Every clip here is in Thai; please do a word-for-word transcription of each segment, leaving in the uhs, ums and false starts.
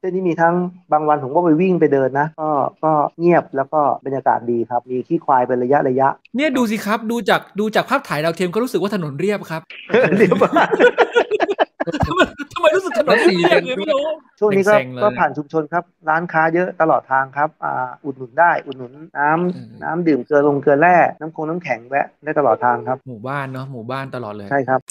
ส้นนี้มีทั้งบางวันผมก็ไปวิ่งไปเดินนะก็ก็เงียบแล้วก็บรรยากาศดีครับมีขี้ควายเป็นระยะระยะเนี่ยดูสิครับดูจากดูจากภาพถ่ายดาวเทียมก็รู้สึกว่าถนนเรียบครับเรียบมากทำไมทำไมรู้สึกถนนเรียบเลยไม่รู้ช่วงนี้ก็ก็ผ่านชุมชนครับร้านค้าเยอะตลอดทางครับอ่าอุดหนุนได้อุดหนุนน้ำน้ำดื่มเกลือลงเกลือแร่น้ำคงน้ำแข็งแวะได้ตลอดทางครับหมู่บ้านเนาะหมู่บ้านตลอดเลยใช่ครับ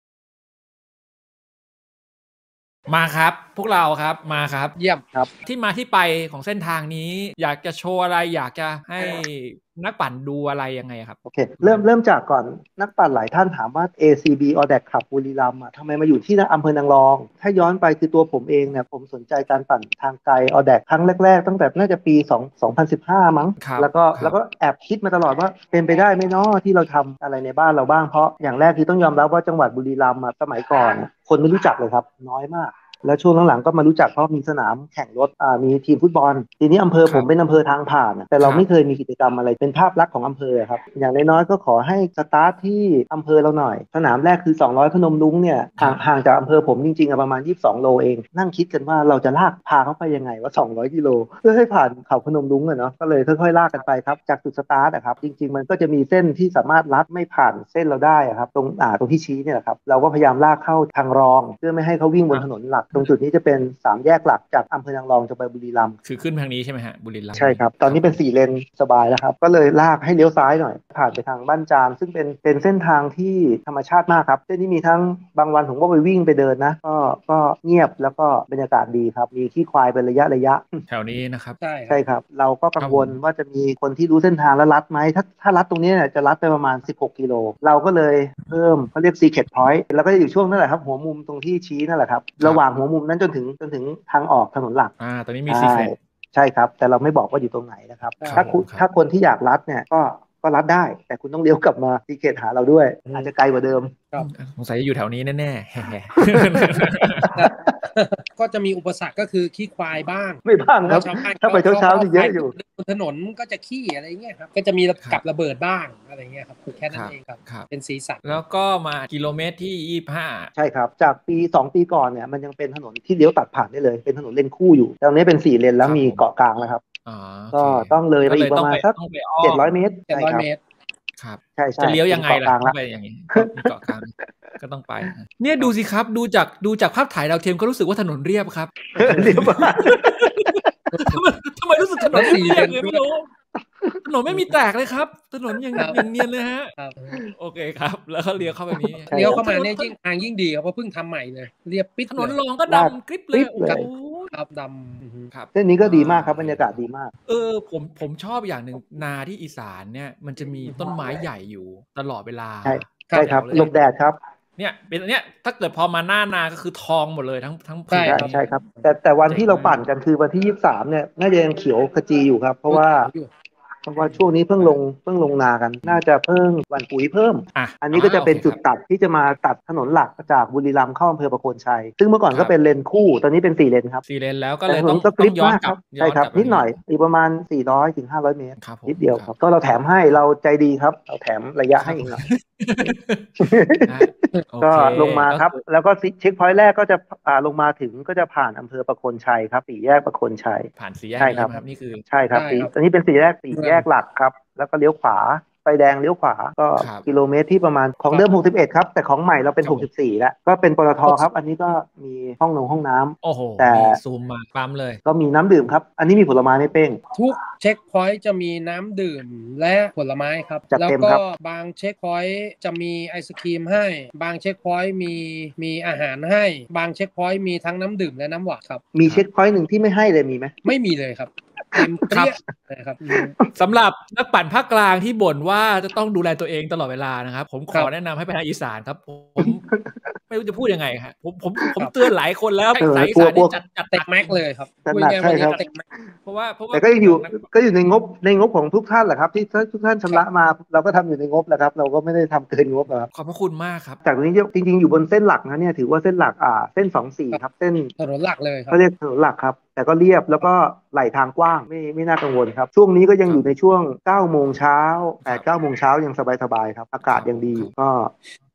มาครับพวกเราครับมาครับเยี่ยมครับที่มาที่ไปของเส้นทางนี้อยากจะโชว์อะไรอยากจะให้นักปั่นดูอะไรยังไงครับโอเคเริ่มเริ่มจากก่อนนักปั่นหลายท่านถามว่า เอ ซี บี อ ดี เอ ซี Club บุรีรัมย์อ่ะทำไมมาอยู่ที่อำเภอนางรองถ้าย้อนไปคือตัวผมเองเนี่ยผมสนใจการปั่นทางไกล อ ดี เอ ซี ครั้งแรกๆตั้งแต่น่าจะปี2 2015มั้งแล้วก็แล้วก็แอบคิดมาตลอดว่าเป็นไปได้ไหมเนาะที่เราทำอะไรในบ้านเราบ้างเพราะอย่างแรกคือต้องยอมรับว่าจังหวัดบุรีรัมย์สมัยก่อนคนไม่รู้จักเลยครับน้อยมากแล้วช่วงหลังๆก็มารู้จักเพราะมีสนามแข่งรถอ่ามีทีมฟุตบอลทีนี้อำเภอผมเป็นอำเภอทางผ่านแต่เราไม่เคยมีกิจกรรมอะไรเป็นภาพลักษณ์ของอำเภอครับอย่างน้อยๆก็ขอให้สตาร์ทที่อำเภอเราหน่อยสนามแรกคือสองร้อยพนมรุ้งเนี่ยห่างห่างจากอำเภอผมจริงๆประมาณยี่สิบสองโลเองนั่งคิดกันว่าเราจะลากพาเขาไปยังไงว่าสองร้อยกิโลเพื่อให้ผ่านเขาพนมรุ้งอะเนาะก็เลยค่อยๆลากกันไปครับจากจุดสตาร์ทอะครับจริงๆมันก็จะมีเส้นที่สามารถลัดไม่ผ่านเส้นเราได้ครับตรงอ่าตรงที่ชี้เนี่ยครับเราก็พยายามลากเข้าทางรองเพื่อไม่ให้เขาวิ่งบนถนนหลักตรงจุดนี้จะเป็นสามแยกหลักจากอำเภอนางรองจะไปบุรีรัมย์คือขึ้นทางนี้ใช่ไหมฮะบุรีรัมย์ใช่ครับตอนนี้เป็นสี่เลนสบายแล้วครับก็เลยลากให้เลี้ยวซ้ายหน่อยผ่านไปทางบ้านจานซึ่งเป็นเป็นเส้นทางที่ธรรมชาติมากครับเส้นนี้มีทั้งบางวันผมก็ไปวิ่งไปเดินนะก็ก็เงียบแล้วก็บรรยากาศดีครับมีขี้ควายเป็นระยะระยะแถวนี้นะครับใช่ใช่ครับเราก็กังวลว่าจะมีคนที่รู้เส้นทางแล้วลัดไหมถ้าถ้าลัดตรงนี้จะลัดไปประมาณสิบหกกิโลเราก็เลยเพิ่มเขาเรียก Secret Point แล้วก็จะอยู่ช่วงนั่นแหละครับหัวมุมตรงที่ชี้นั่นแหละครับระหว่างหัวมุมนั้นจนถึงจนถึงทางออกถนนหลักอ่าตอนนี้มี Secret ใช่ครับแต่เราไม่บอกว่าอยู่ตรงไหนนะครับถ้าคุณถ้าคนที่อยากลัดเนี่ยก็ก็ลัดได้แต่คุณต้องเลี้ยวกลับมาซีเคทหาเราด้วยอาจจะไกลกว่าเดิมสงสัยจะอยู่แถวนี้แน่ๆก็จะมีอุปสรรคก็คือขี้ควายบ้างไม่บ้างครับถ้าไปเช้าๆนี่เยอะอยู่บนถนนก็จะขี้อะไรเงี้ยครับก็จะมีกับระเบิดบ้างอะไรเงี้ยครับคือแค่นั้นเองครับเป็นสีสันแล้วก็มากิโลเมตรที่ยี่สิบห้าใช่ครับจากปีสองปีก่อนเนี่ยมันยังเป็นถนนที่เลี้ยวตัดผ่านได้เลยเป็นถนนเลนคู่อยู่ตอนนี้เป็นสี่เลนแล้วมีเกาะกลางแล้วครับก็ต้องเลยไปอีกประมาณสักเจ็ดร้อยเมตรเจ็ดร้อยเมตรครับใช่ใช่จะเลี้ยวยังไงล่ะไปอย่างนี้เกาะกลางก็ต้องไปเนี่ยดูสิครับดูจากดูจากภาพถ่ายดาวเทียมก็รู้สึกว่าถนนเรียบครับเรียบมากทำไมรู้สึกถนนเรียบเลยไม่รู้ถนนไม่มีแตกเลยครับถนนยังยังเนียนเลยฮะโอเคครับแล้วเขาเลี้ยวเข้าไปนี้เลี้ยวเข้ามาเนี่ยยิ่งทางยิ่งดีครับเพราะเพิ่งทำใหม่เลยเรียบปิดถนนรองก็ดำกริบเลยครับดำครับเส้นนี้ก็ดีมากครับบรรยากาศดีมากเออผมผมชอบอย่างหนึ่งนาที่อีสานเนี่ยมันจะมีต้นไม้ใหญ่อยู่ตลอดเวลาใช่ใช่ครับหลบแดดครับเนี่ยเป็นเนี้ยถ้าเกิดพอมาหน้านาก็คือทองหมดเลยทั้งทั้งใช่ใช่ครับแต่แต่วันที่เราปั่นกันคือวันที่ยี่สิบสามเนี่ยน่าจะยังเขียวขจีอยู่ครับเพราะว่าเพราะว่าช่วงนี้เพิ่งลงเพิ่งลงนากันน่าจะเพิ่มวันปุ๋ยเพิ่ม อ, อันนี้ก็จะเป็นจุดตัดที่จะมาตัดถนนหลักจากบุรีรัมย์เข้าอำเภอประโคนชัยซึ่งเมื่อก่อนก็เป็นเลนคู่ตอนนี้เป็นสี่เลนครับสี่เลนแล้วก็เลยต้องต้องย้อนกลับใช่ครับนิดหน่อยอีกประมาณสี่ร้อยถึงห้าร้อยเมตรนิดเดียวครับก็เราแถมให้เราใจดีครับเราแถมระยะให้อีกหน่อยก็ลงมาครับแล้วก็เช็คพอยต์แรกก็จะอ่าลงมาถึงก็จะผ่านอำเภอประโคนชัยครับสี่แยกประโคนชัยผ่านสี่แยกใช่ครับนี่คือใช่ครับตอนนี้เป็นสี่แยกสี่แยกหลักครับแล้วก็เลี้ยวขวาไฟแดงเลี้ยวขวาก็กิโลเมตรที่ประมาณของเดิมหกสิบเอ็ดครับแต่ของใหม่เราเป็นหกสิบสี่แล้วก็เป็นปตทครับอันนี้ก็มีห้องนงห้องน้ำโอ้โหแต่ซูมมาปั๊มเลยก็มีน้ำดื่มครับอันนี้มีผลไม้ไม่เป้งทุกเช็คพอยต์จะมีน้ำดื่มและผลไม้ครับแล้วก็บางเช็คพอยต์จะมีไอศกรีมให้บางเช็คพอยต์มีมีอาหารให้บางเช็คพอยต์มีทั้งน้ำดื่มและน้ำหวานครับมีเช็คพอยต์หนึ่งที่ไม่ให้เลยมีไหมไม่มีเลยครับเต็มเตี้ยนะครับสำหรับนักปั่นภาคกลางที่บ่นว่าจะต้องดูแลตัวเองตลอดเวลานะครับผมขอแนะนำให้ไปทางอีสานครับผมไม่รู้จะพูดยังไงครับผมผมผมเตือนหลายคนแล้วสายอีสานจัดจัดเต็มแม็กเลยครับพูดง่ายๆเพราะว่าเพราะว่าแต่ก็อยู่ก็อยู่ในงบในงบของทุกท่านแหละครับที่ทุกท่านชำระมาเราก็ทำอยู่ในงบแหละครับเราก็ไม่ได้ทำเกินงบครับขอบพระคุณมากครับจากตรงนี้จริงๆอยู่บนเส้นหลักนะเนี่ยถือว่าเส้นหลักอ่าเส้นสองสี่ครับเส้นถนนหลักเลยครับเขาเรียกถนนหลักครับแต่ก็เรียบแล้วก็ไหลทางกว้างไม่ไม่น่ากังวลครับช่วงนี้ก็ยังอยู่ในช่วงเก้าโมงเช้าแปด เก้าโมงเช้ายังสบายๆครับอากาศยังดีก็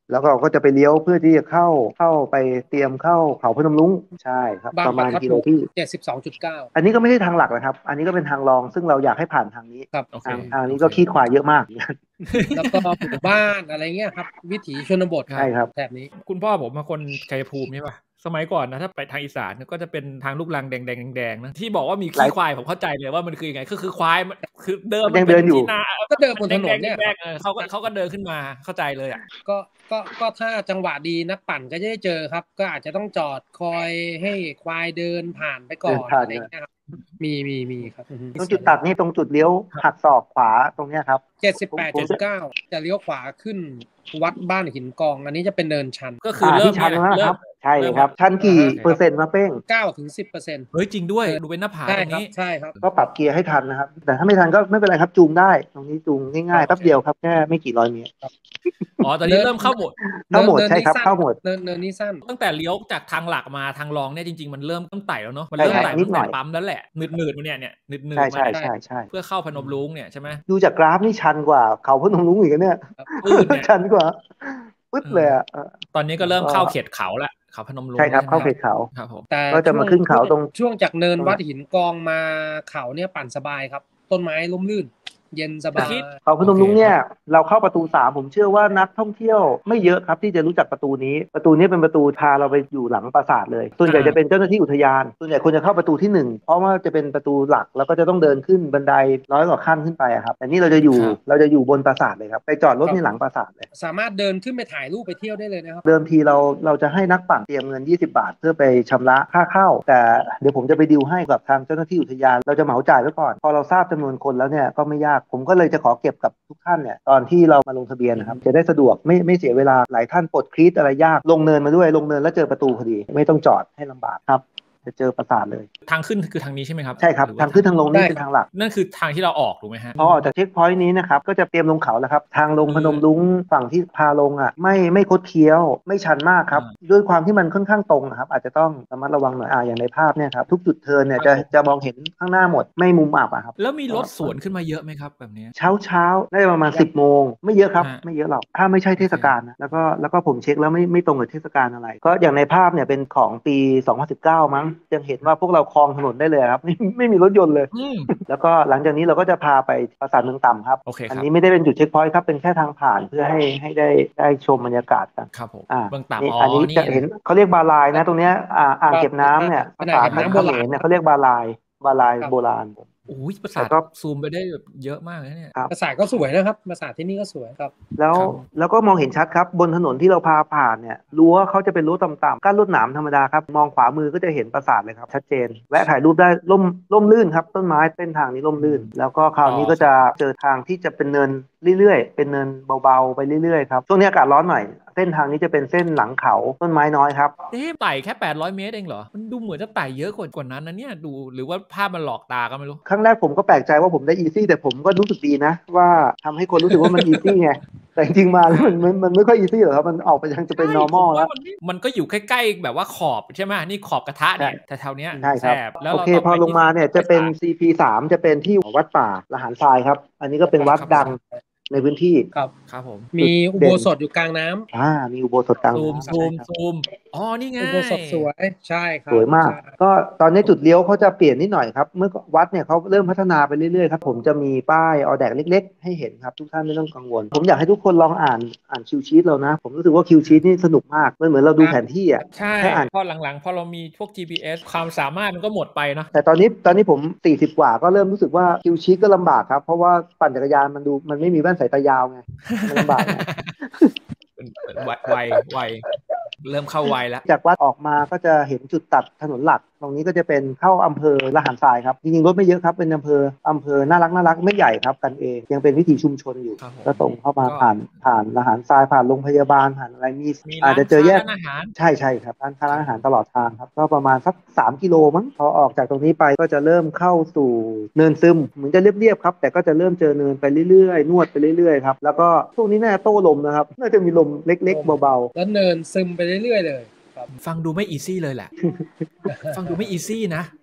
แล้วเราก็จะไปเลี้ยวเพื่อที่จะเข้าเข้าไปเตรียมเข้าเขาพนมรุ้งใช่ครับประมาณกิโลที่เจ็ดสิบสองจุดเก้าอันนี้ก็ไม่ใช่ทางหลักนะครับอันนี้ก็เป็นทางรองซึ่งเราอยากให้ผ่านทางนี้ทางทางนี้ก็ขี้ควายเยอะมากแล้วก็หมู่บ้านอะไรเงี้ยครับวิถีชนบทใช่ครับแถบนี้คุณพ่อผมเป็นคนชัยภูมิใช่ป่ะสมัยก่อนนะถ้าไปทางอีสานก็จะเป็นทางลูกรังแดงแดงแดงนะที่บอกว่ามีขี้ควายผมเข้าใจเลยว่ามันคือยังไงก็คือควายคือเดินมันเดินอยู่ก็เดินบนถนนเนี่ยเขาก็เขาก็เดินขึ้นมาเข้าใจเลยอ่ะก็ก็ก็ถ้าจังหวะดีนักปั่นก็จะได้เจอครับก็อาจจะต้องจอดคอยให้ควายเดินผ่านไปก่อนอะไรเงี้ยครับมีมีมีครับตรงจุดตัดนี่ตรงจุดเลี้ยวหักศอกขวาตรงเนี้ยครับเจ็ดสิบแปดจุดเก้า จะเลี้ยวขวาขึ้นวัดบ้านหินกองอันนี้จะเป็นเนินชันก็คือเริ่มชันแล้วครับใช่ครับชันกี่เปอร์เซ็นต์มาเป้งเก้าถึงสิบเปอร์เซ็นต์เฮ้ยจริงด้วยดูเป็นหน้าผาตรงนี้ใช่ครับก็ปรับเกียร์ให้ทันนะครับแต่ถ้าไม่ทันก็ไม่เป็นไรครับจูงได้ตรงนี้จูงง่ายๆแป๊บเดียวครับแค่ไม่กี่ร้อยเมตรอ๋อตอนนี้เริ่มเข้าโหมดเข้าโหมดใช่ครับเข้าโหมดเนินเนินนี้สั้นตั้งแต่เลี้ยวจากทางหลักมาทางรองเนี่ยจริงๆมันเริ่มต้นไต่แล้วเนาะมันเริ่มไต่ตั้งแต่ปั๊มแล้วแหละหนืดๆมันเนี่ยเนี่ยหนืดๆใช่ใช่ใช่เพื่อเข้าพนมรุ้งเนี่ยใช่ไหมดูจากกราฟนี่ชันกว่าเขาพนมรุ้งอีกเนี่ยชันกว่าปึ๊ดเลยอ่ะตอนนี้ก็เริ่มเข้าเขตเขาละเขาพนมรุ้งใช่ครับเข้าเขตเขาครับผมแต่ก็จะมาขึ้นเขาตรงช่วงจากเนินวัดหินกองมาเขาเนี่ยปั่นสบายครับต้นไม้ร่มรื่นเย็นสบายเขาพนมรุ้งเนี่ยเราเข้าประตูสามผมเชื่อว่านักท่องเที่ยวไม่เยอะครับที่จะรู้จักประตูนี้ประตูนี้เป็นประตูพาเราไปอยู่หลังปราสาทเลยส่วนใหญ่จะเป็นเจ้าหน้าที่อุทยานส่วนใหญ่คนจะเข้าประตูที่หนึ่งเพราะว่าจะเป็นประตูหลักแล้วก็จะต้องเดินขึ้นบันไดร้อยกว่าขั้นขึ้นไปครับแต่นี่เราจะอยู่เราจะอยู่บนปราสาทเลยครับไปจอดรถในหลังปราสาทเลยสามารถเดินขึ้นไปถ่ายรูปไปเที่ยวได้เลยนะครับเดิมทีเราเราจะให้นักปั่นเตรียมเงินยี่สิบบาทเพื่อไปชำระค่าเข้าแต่เดี๋ยวผมจะไปดีลให้กับทางเจ้าหน้าที่อุทยานเราจะเหมาจ่ายไว้ก่อนพอเราทราบจำนวนคนแล้วเนี่ยก็ไม่ยากผมก็เลยจะขอเก็บกับทุกท่านเนี่ยตอนที่เรามาลงทะเบียนนะครับจะได้สะดวกไม่ไม่เสียเวลาหลายท่านปลดคลีตอะไรยากลงเนินมาด้วยลงเนินแล้วเจอประตูพอดีไม่ต้องจอดให้ลำบากครับจะเจอปราสาทเลยทางขึ้นคือทางนี้ใช่ไหมครับใช่ครับทางขึ้นทางลงนี่เป็นทางหลักนั่นคือทางที่เราออกถูกไหมฮะพอออกจากเช็คพอยต์นี้นะครับก็จะเตรียมลงเขาแล้วครับทางลงพนมรุ้งฝั่งที่พาลงอ่ะไม่ไม่คดเคี้ยวไม่ชันมากครับด้วยความที่มันค่อนข้างตรงครับอาจจะต้องระมัดระวังหน่อยอ่าอย่างในภาพเนี่ยครับทุกจุดเทิร์นเนี่ยจะจะมองเห็นข้างหน้าหมดไม่มุมอับอ่ะครับแล้วมีรถสวนขึ้นมาเยอะไหมครับแบบนี้เช้าเช้าได้ประมาณสิบโมงไม่เยอะครับไม่เยอะหรอกถ้าไม่ใช่เทศกาลนะแล้วก็แล้วก็ผมเช็คแล้วไม่ไม่ตรงกับเทศกาลอะไรก็อย่างในภาพเนี่ยเป็นของปีสองพันสิบเก้ามั้งยังเห็นว่าพวกเราคลองถนนได้เลยครับไม่ไม่มีรถยนต์เลยแล้วก็หลังจากนี้เราก็จะพาไปปราสาทเมืองต่ำครับ okay อันนี้ไม่ได้เป็นจุดเช็คพอยต์ครับเป็นแค่ทางผ่านเพื่อให้ให้ได้ได้ชมบรรยากาศกันครับผมอ่าเมืองต่ำอันนี้จะเห็นเขาเรียกบาลายนะตรงเนี้ยอ่าอ่างเก็บน้ำเนี่ยภาษาเขมรเนี่ยเขาเรียกบาลายบาลายโบราณโอ้ยปราสาทซูมไปได้แบบเยอะมากเลยเนี่ยปราสาทก็สวยนะครับปราสาทที่นี่ก็สวยครับแล้วแล้วก็มองเห็นชัดครับบนถนนที่เราพาผ่านเนี่ยรั้วเขาจะเป็นรั้วต่ำๆกั้นลวดหนามธรรมดาครับมองขวามือก็จะเห็นปราสาทเลยครับชัดเจนแวะถ่ายรูปได้ร่มร่มลื่นครับต้นไม้เส้นทางนี้ร่มลื่นแล้วก็คราวนี้ก็จะเจอทางที่จะเป็นเนินเรื่อยๆเป็นเนินเบาๆไปเรื่อยๆครับช่วงนี้อากาศร้อนหน่อยเส้นทางนี้จะเป็นเส้นหลังเขาต้นไม้น้อยครับเอ๊ะไต่แค่แปดร้อยเมตรเองเหรอมันดูเหมือนจะไต่เยอะกว่ากว่านั้นนะเนี่ยดูหรือว่าภาพมันหลอกตาก็ไม่รู้ครั้งแรกผมก็แปลกใจว่าผมได้อีซี่แต่ผมก็รู้สึกดีนะว่าทำให้คนรู้สึกว่ามันอีซี่ไงแต่จริงๆมาแล้วมันมันมันไม่ค่อยอีซี่หรอกครับมันออกไปยังจะเป็น normal แล้วมันก็อยู่ใกล้ๆแบบว่าขอบใช่ไหมนี่ขอบกระทะเนี่ยแถวๆนี้ใช่ครับแล้วโอเคพอลงมาเนี่ยจะเป็น ซี พี สาม จะเป็นที่วัดป่าละหารทรายครับอันนี้ก็เป็นวัดดังในพื้นที่ครับครับผมมีอุโบสถอยู่กลางน้ำอ่ามีอุโบสถกลางซูมซูมซูมอ๋อนี่ไงอุโบสถสวยใช่ครับสวยมากก็ตอนนี้จุดเลี้ยวเขาจะเปลี่ยนนิดหน่อยครับเมื่อวัดเนี่ยเขาเริ่มพัฒนาไปเรื่อยๆครับผมจะมีป้ายออแดกเล็กๆให้เห็นครับทุกท่านไม่ต้องกังวลผมอยากให้ทุกคนลองอ่านอ่านคิวชีทเรานะผมรู้สึกว่าคิวชีทนี่สนุกมากมันเหมือนเราดูแผนที่อ่ะใช่พอหลังๆพอเรามีพวก จี พี เอส ความสามารถมันก็หมดไปเนาะแต่ตอนนี้ตอนนี้ผมสี่สิบกว่าก็เริ่มรู้สึกว่าคิวชีทก็ลำบากครับเพราะว่าปั่นจักรยานมันดูมันไม่มีแว่นสายตายาวไงมันลำบากไงไวไวเริ่มเข้าไวแล้วจากวัดออกมาก็จะเห็นจุดตัดถนนหลักตรงนี้ก็จะเป็นเข้าอำเภอละหารทรายครับจริงๆรถไม่เยอะครับเป็นอำเภออำเภอน่ารักน่ารักไม่ใหญ่ครับกันเองยังเป็นวิถีชุมชนอยู่ก็ตรงเข้ามาผ่านผ่านละหารทรายผ่านโรงพยาบาลผ่านอะไรมีอาจจะเจอแยกใช่ใช่ครับร้านค้าร้านอาหารตลอดทางครับก็ประมาณสักสามกิโลมั้งพอออกจากตรงนี้ไปก็จะเริ่มเข้าสู่เนินซึมเหมือนจะเรียบๆครับแต่ก็จะเริ่มเจอเนินไปเรื่อยๆนวดไปเรื่อยๆครับแล้วก็ช่วงนี้น่าจะโต้ลมนะครับน่าจะมีลมเล็กๆเบาๆแล้วเนินซึมไปเรื่อยๆเลยฟังดูไม่อีซี่เลยแหละ ฟังดูไม่อีซี่นะ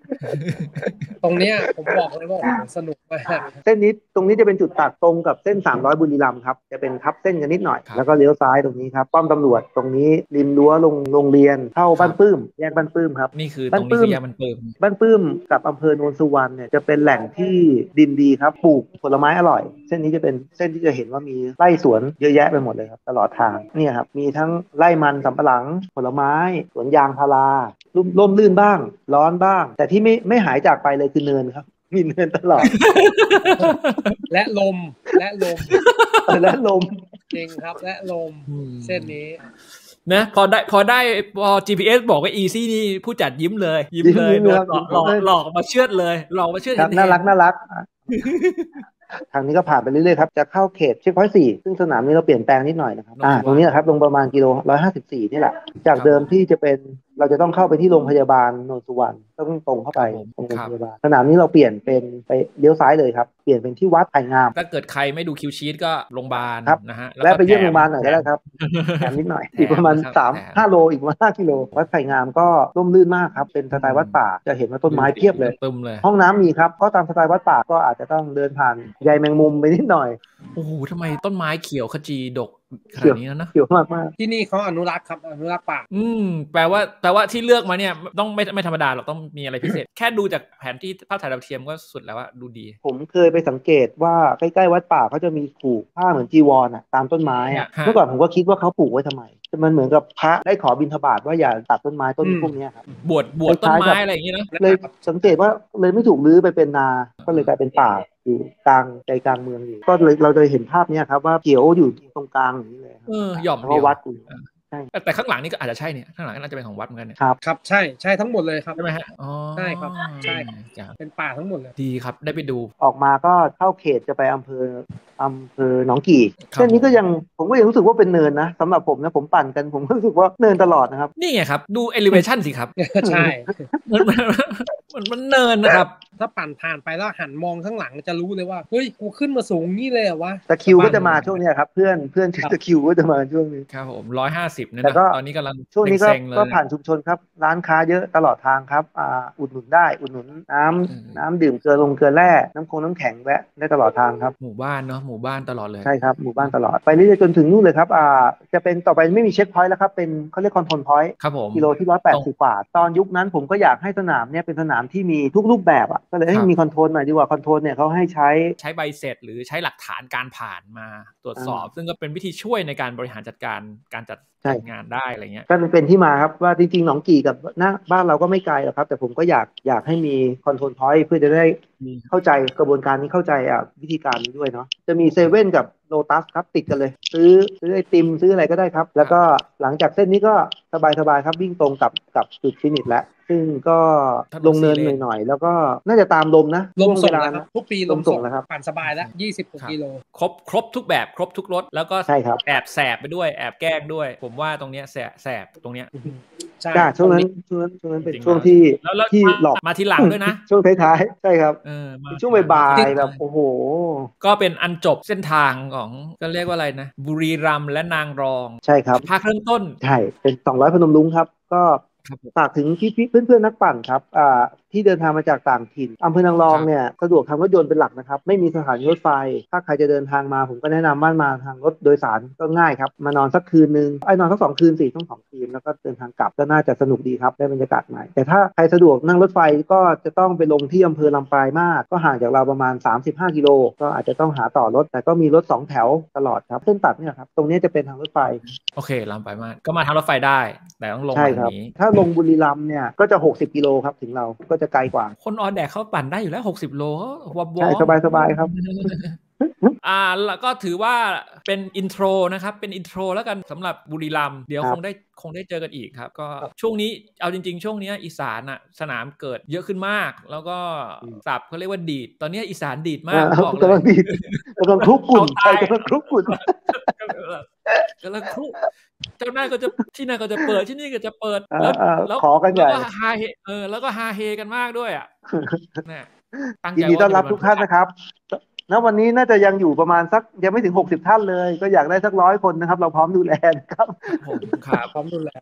ตรงเนี้ยผมบอกเลยว่าสนุกมากเส้นนี้ตรงนี้จะเป็นจุดตัดตรงกับเส้นสามร้อยบุรีรัมย์ครับจะเป็นทับเส้นกันนิดหน่อยแล้วก็เลี้ยวซ้ายตรงนี้ครับป้อมตำรวจตรงนี้ริมรั้วโรงโรงเรียนเข้าบ้านปื้มแยกบ้านปื้มครับนี่คือตรงนี้คือแยกบ้านปื้มบ้านปื้มกับอำเภอโนนสุวรรณเนี่ยจะเป็นแหล่งที่ดินดีครับปลูกผลไม้อร่อยเส้นนี้จะเป็นเส้นที่จะเห็นว่ามีไร่สวนเยอะแยะไปหมดเลยครับตลอดทางเนี่ยครับมีทั้งไร่มันสำปะหลังผลไม้สวนยางพาราร่มร่มรื่นบ้างร้อนบ้างแต่ที่ไม่ไม่หายจากไปเลยคือเนินครับมีเนินตลอดและลมและลมและลมจริงครับและลมเส้นนี้นะพอได้พอได้พอ จี พี เอส บอกว่า easy นี่ผู้จัดยิ้มเลยยิ้มเลยหลอกหลอกหลอกมาเชื่อดเลยหลอกมาเชื่อดน่ารักน่ารักทางนี้ก็ผ่านไปเรื่อยๆครับจะเข้าเขตเช็คพอยต์สี่ซึ่งสนามนี้เราเปลี่ยนแปลงนิดหน่อยนะครับอ่าตรงนี้ครับลงประมาณกิโลหนึ่งร้อยห้าสิบสี่นี่แหละจากเดิมที่จะเป็นเราจะต้องเข้าไปที่โรงพยาบาลโนนสุวรรณต้องตรงเข้าไปตรงโรงพยาบาลสนามนี้เราเปลี่ยนเป็นไปเลี้ยวซ้ายเลยครับเปลี่ยนเป็นที่วัดไผ่งามถ้าเกิดใครไม่ดูคิวชีทก็โรงพยาบาลนะฮะแล้วไปเยี่ยมโรงพยาบาลหน่อยก็ได้ครับแถมนิดหน่อยอีกประมาณสาม ห้าโลอีกประมาณห้ากิโลวัดไผ่งามก็ร่มรื่นมากครับเป็นสไตล์วัดป่าจะเห็นว่าต้นไม้เพียบเลยห้องน้ำมีครับก็ตามสไตล์วัดป่าก็อาจจะต้องเดินผ่านใยแมงมุมไปนิดหน่อยโอ้โหทำไมต้นไม้เขียวขจีดกขนาดนี้นะเขียวมากมากที่นี่เขาอนุรักษ์ครับอนุรักษ์ป่าอืมแปลว่าแปลว่าที่เลือกมาเนี่ยต้องไม่ไม่ธรรมดาหรอกต้องมีอะไรพิเศษ แค่ดูจากแผนที่ภาพถ่ายดาวเทียมก็สุดแล้วว่าดูดีผมเคยไปสังเกตว่าใกล้ๆวัดป่าเขาจะมีผูกผ้าเหมือนจีวรอ่ะตามต้นไม้อ่ะเมื่อก่อนผมก็คิดว่าเขาผูกไว้ทำไมแต่มันเหมือนกับพระได้ขอบิณฑบาตว่าอย่าตัดต้นไม้ต้นพวกนี้ครับบวชบวชต้นไม้อะไรอย่างเงี้ยนะเลยสังเกตว่าเลยไม่ถูกรื้อไปเป็นนาก็เลยกลายเป็นป่าอยู่กลางใจกลางเมืองอยู่ก็เลยเราเลยเห็นภาพนี้ครับว่าเขียวอยู่ตรงกลางอย่างนี้เลยเออหย่อมเพราะวัดอยู่แต่ข้างหลังนี่ก็อาจจะใช่เนี่ยข้างหลังน่าจะเป็นของวัดเหมือนกันเนี่ยครับครับใช่ใช่ทั้งหมดเลยครับใช่ไหมฮะอ๋อใช่ครับใช่เป็นป่าทั้งหมดเลยดีครับได้ไปดูออกมาก็เข้าเขตจะไปอำเภออำเภอหนองกี่เส้นนี้ก็ยังผมก็ยังรู้สึกว่าเป็นเนินนะสำหรับผมนะผมปั่นกันผมก็รู้สึกว่าเนินตลอดนะครับนี่ไงครับดู elevation สิครับใช่มันมันเนินนะครับถ้าปั่นผ่านไปแล้วหันมองข้างหลังจะรู้เลยว่าเฮ้ยกูขึ้นมาสูงนี่เลยเหรอวะตะคิวก็จะมาช่วงนี้ครับเพื่อนเพื่อนชื่อตะคิวก็จะมาช่วงนี้ครับผมร้อยห้าสิบนะตอนนี้กำลังช่วงนี้ก็ก็ผ่านชุมชนครับร้านค้าเยอะตลอดทางครับอ่าอุดหนุนได้อุดหนุนน้ำน้ำดื่มเกลือลงเกลือแร่น้ำคงน้ำแข็งแวะได้ตลอดทางครับหมู่บ้านเนาะหมู่บ้านตลอดเลยใช่ครับหมู่บ้านตลอดไปเรื่อยๆจนถึงนู่นเลยครับอ่าจะเป็นต่อไปไม่มีเช็คพอยต์แล้วครับเป็นเขาเรียกคอนโทรลพอยต์ครับผมกิโลที่ร้อยแปดสิบกว่าตอนยุคนั้นผมก็อยากให้สนามเนี่ยเป็นสนามที่มีทุกรูปแบบอ่ะก็เลยให้มีคอนโทรลหน่อยดีกว่าคอนโทรลเนี่ยเขาให้ใช้ใช้ใบเสร็จหรือใช้หลักฐานการผ่านมาตรวจสอบซึ่งก็เป็นวิธีช่วยในการบริหารจัดการการจัดงานได้อะไรเงี้ยก็เป็นที่มาครับว่าจริงๆหนองกี่กับหน้าบ้านเราก็ไม่ไกลหรอกครับแต่ผมก็อยากอยากให้มีคอนโทรลพอยต์เพื่อจะได้เข้าใจกระบวนการนี้เข้าใจอ่ะวิธีการนี้ด้วยเนาะจะมีเซเว่นกับโลตัสครับติดกันเลยซื้อซื้อไอติมซื้ออะไรก็ได้ครับแล้วก็หลังจากเส้นนี้ก็สบายๆครับวิ่งตรงกับกับจุดฟินิชแล้วซึ่งก็ลงเนินหน่อยๆแล้วก็น่าจะตามลมนะลมส่งแล้วครับทุกปีลมส่งแล้วครับปั่นสบายแล้วยี่สิบกิโลครบครบทุกแบบครบทุกรถแล้วก็ใช่ครับแอบแสบไปด้วยแอบแกล้งด้วยผมว่าตรงเนี้ยแสบแสบตรงเนี้ยใช่ช่วงนั้นช่วงนั้นช่วงนั้นเป็นช่วงที่ที่หลอกมาทีหลังด้วยนะช่วงท้ายๆใช่ครับช่วงบ่ายๆแบบโอ้โหก็เป็นอันจบเส้นทางของก็เรียกว่าอะไรนะบุรีรัมย์และนางรองใช่ครับภาคเริ่มต้นใช่เป็นสองร้อยพนมรุ้งครับก็ฝากถึงพี่ๆเพื่อนๆนักปั่นครับอ่าที่เดินทางมาจากต่างถิ่นอำเภอนางรองเนี่ยสะดวกทางรถยนต์เป็นหลักนะครับไม่มีสถานีรถไฟถ้าใครจะเดินทางมาผมก็แนะนำว่ามาทางรถโดยสารก็ง่ายครับมานอนสักคืนนึงไอ้นอนสักสองคืนสี่ต้องสองคืนแล้วก็เดินทางกลับก็น่าจะสนุกดีครับได้บรรยากาศใหม่แต่ถ้าใครสะดวกนั่งรถไฟก็จะต้องไปลงที่อำเภอลำปลายมาศก็ห่างจากเราประมาณสามสิบห้ากิโลก็อาจจะต้องหาต่อรถแต่ก็มีรถสองแถวตลอดครับเส้นตัดเนี่ยครับตรงนี้จะเป็นทางรถไฟโอเคลำปลายมาศก็มาทางรถไฟได้แต่ต้องลงทางนี้ถ้าลงบุรีรัมย์เนี่ยก็จะหกสิบกิโลครับถึงเราก็จะไกลกว่าคนออแดกเขาปั่นได้อยู่แล้วหกสิบโลวับๆใช่สบายๆครับอ่าแล้วก็ถือว่าเป็นอินโทรนะครับเป็นอินโทรแล้วกันสำหรับบุรีรัมย์เดี๋ยวคงได้คงได้เจอกันอีกครับก็ช่วงนี้เอาจริงๆช่วงนี้อีสานอ่ะสนามเกิดเยอะขึ้นมากแล้วก็ศัพท์เขาเรียกว่าดีดตอนนี้อีสานดีดมากบอกเลยกำลังดีดกำลังคลุกกุ่นใช่กำลังคลุกกุ่นกำลังคลุกเจ้าหน้าก็จะที่นั่นก็จะเปิดที่นี่ก็จะเปิดแล้วแล้วขอกันใหญ่แล้วก็ฮาเฮเออแล้วก็ฮาเฮกันมากด้วยอ่ะเนี่ยยินดีต้อนรับทุกท่านนะครับณวันนี้น่าจะยังอยู่ประมาณสักยังไม่ถึงหกสิบท่านเลยก็อยากได้สักร้อยคนนะครับเราพร้อมดูแลครับผมครับพร้อมดูแล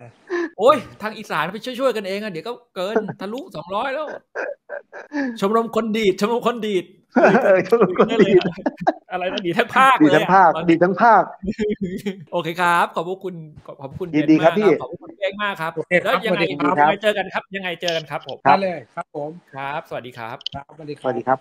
โอ้ยทางอีสานไปช่วยๆกันเองอ่ะเดี๋ยวก็เกินทะลุสองร้อยแล้วชมรมคนดีดชมรมคนดีดเออชมรมคนดีดอะไรนะดีทั้งภาคดีเลยทั้งภาคดีทั้งภาคโอเคครับขอบคุณขอบคุณยินดีครับพี่ขอบคุณเองมากครับแล้วยังไงยังไงเจอกันครับยังไงเจอกันครับผมได้เลยครับผมครับสวัสดีครับครับสวัสดีคสวัสดีรับครับ